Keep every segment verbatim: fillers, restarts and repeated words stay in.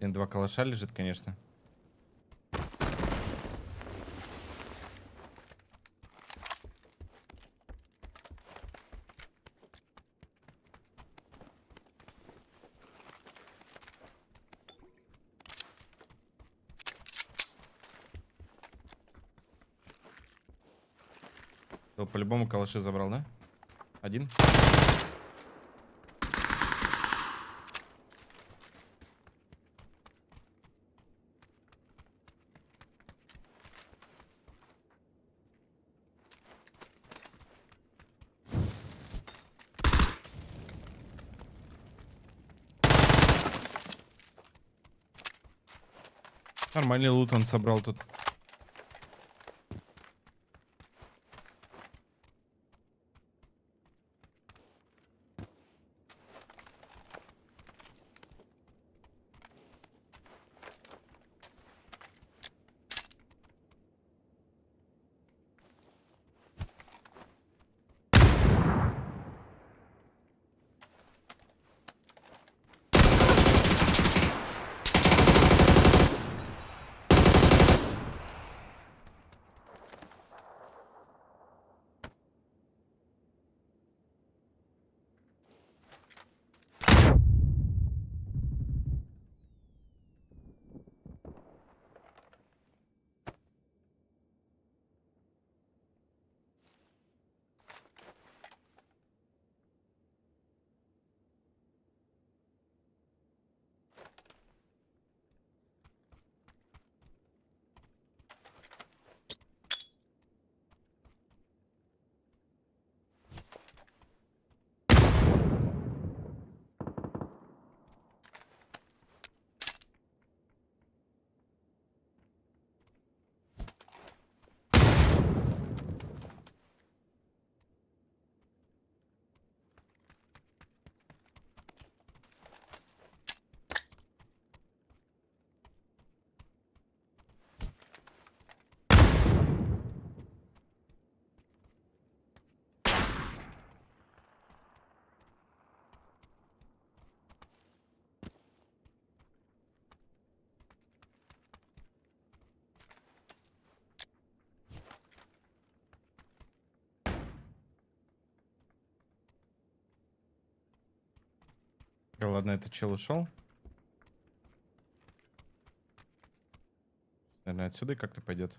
Блин, два калаша лежит, конечно. По-любому калаши забрал, да? Один. Нормальный лут он собрал тут. Да ладно, этот чел ушел. Наверное, отсюда как-то пойдет.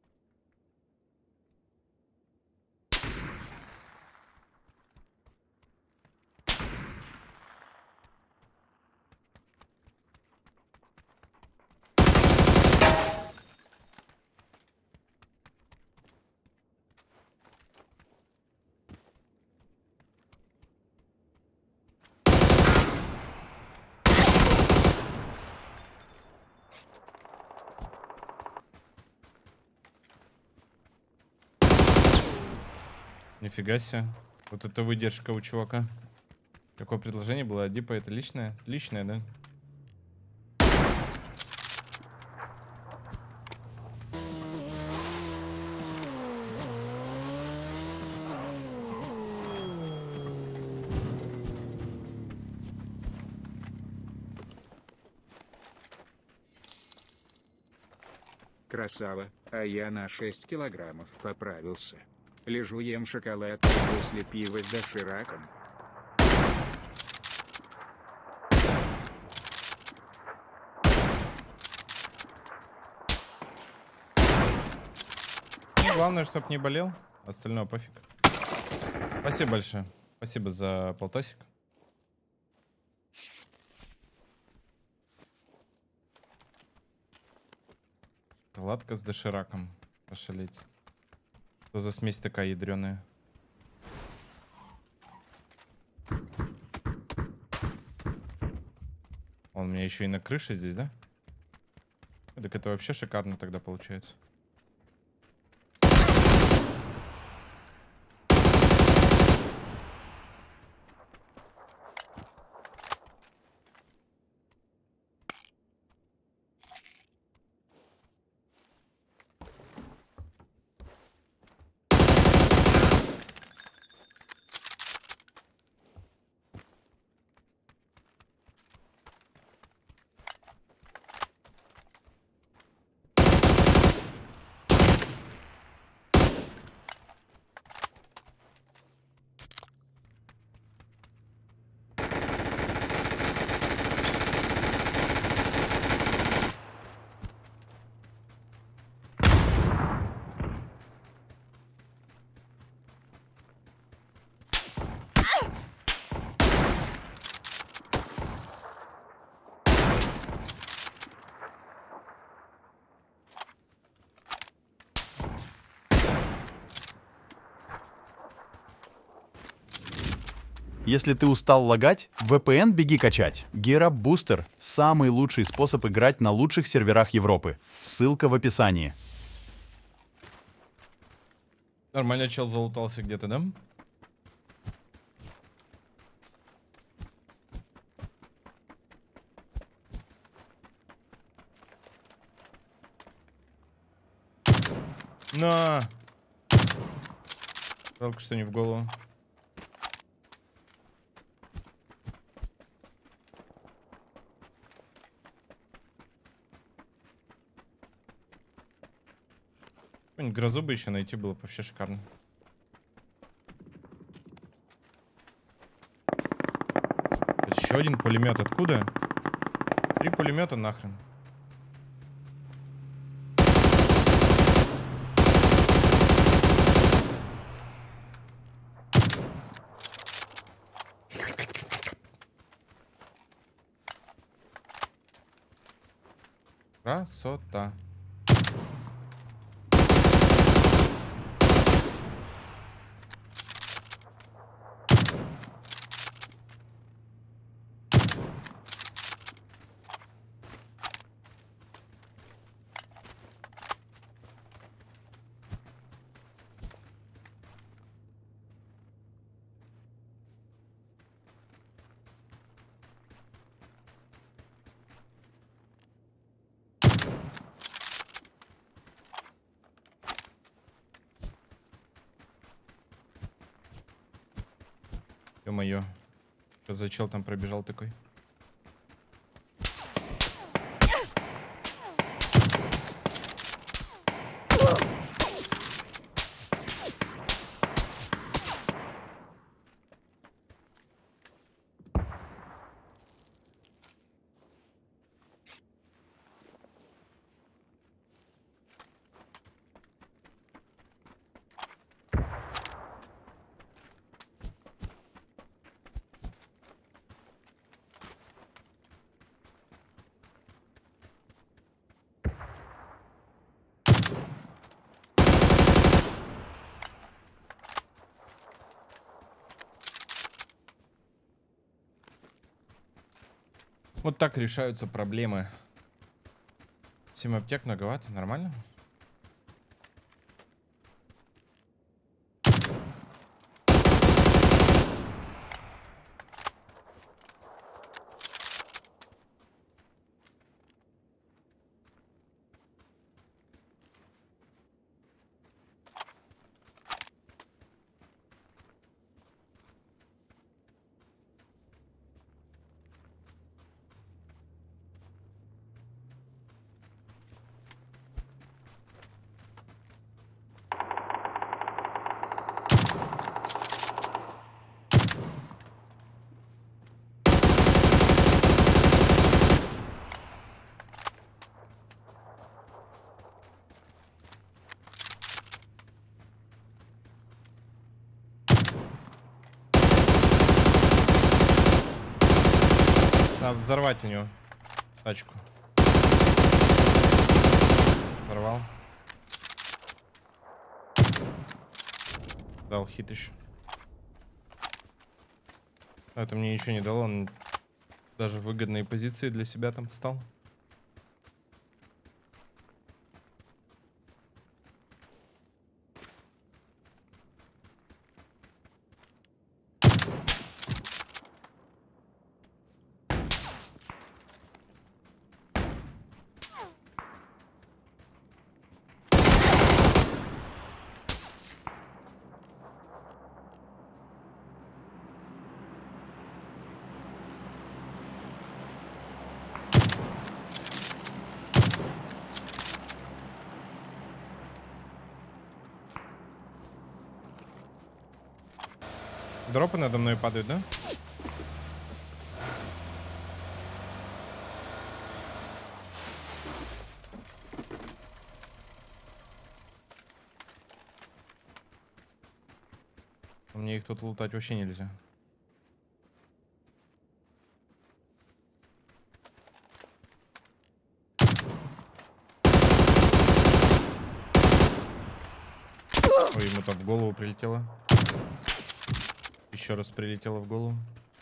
Нифига себе. Вот это выдержка у чувака. Какое предложение было? Дипа это личное? Личное, да? Красава, а я на шесть килограммов поправился. Лежу, ем шоколад после пива с дошираком. Ну, главное, чтоб не болел. Остальное пофиг. Спасибо большое. Спасибо за полтосик. Шоколадка с дошираком. Пошалеть. Что за смесь такая ядреная? Он у меня еще и на крыше здесь, да? Так это вообще шикарно тогда получается. Если ты устал лагать, ви пи эн беги качать. Gear Up Booster – самый лучший способ играть на лучших серверах Европы. Ссылка в описании. Нормально чел залутался где-то, да? На! Жалко, что не в голову. Какую-нибудь грозу бы еще найти было бы вообще шикарно. Еще один пулемет. Откуда? Три пулемета нахрен. Красота. Ё-моё. Что за чел там пробежал такой? Вот так решаются проблемы. семь аптек многовато, нормально? Надо взорвать у него тачку. Взорвал. Дал хит еще. Это мне ничего не дало. Он даже в выгодные позиции для себя там встал. Дропы надо мной падают, да? Мне их тут лутать вообще нельзя. Ой, ему там в голову прилетело. Еще раз прилетело в голову.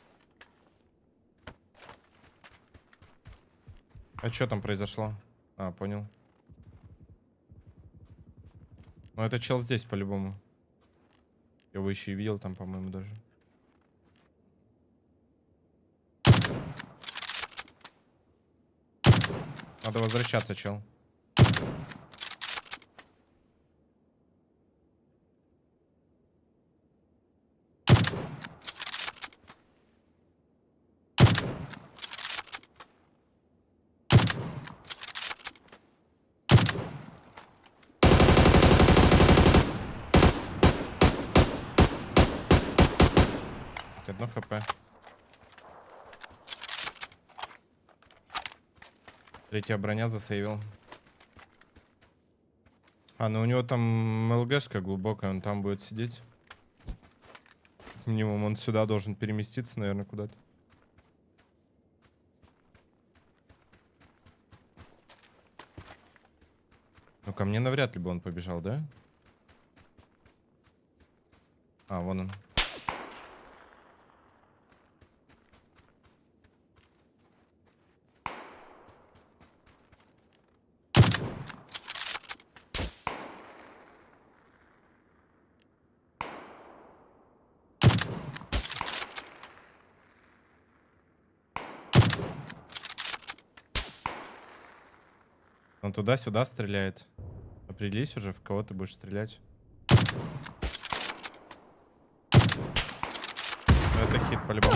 А что там произошло? А, понял. Ну, это чел здесь, по-любому. Я его еще и видел там, по-моему, даже. Надо возвращаться, чел. Одно хп. Третья броня засейвил. А, ну у него там ЛГшка глубокая, он там будет сидеть. Минимум он сюда должен переместиться, наверное, куда-то. Ну ко мне навряд ли бы он побежал, да? А, вон он. Он туда-сюда стреляет. Определись уже, в кого ты будешь стрелять. Ну, это хит по-любому.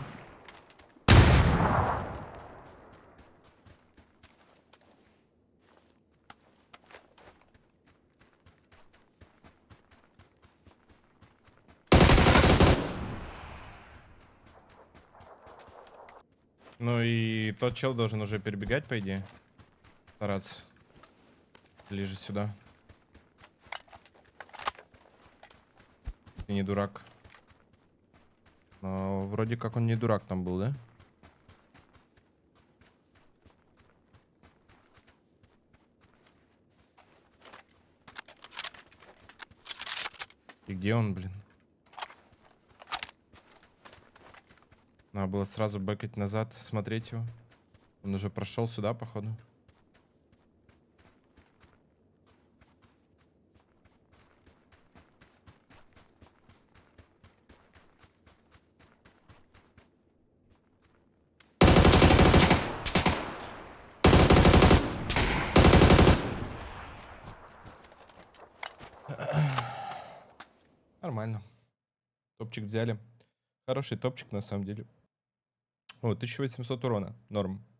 Ну и тот чел должен уже перебегать, по идее. Стараться. Ближе сюда. Ты не дурак. Но вроде как он не дурак там был, да? И где он, блин? Надо было сразу бэкать назад, смотреть его. Он уже прошел сюда, походу. Нормально. Топчик взяли. Хороший топчик, на самом деле. О, тысяча восемьсот урона. Норм.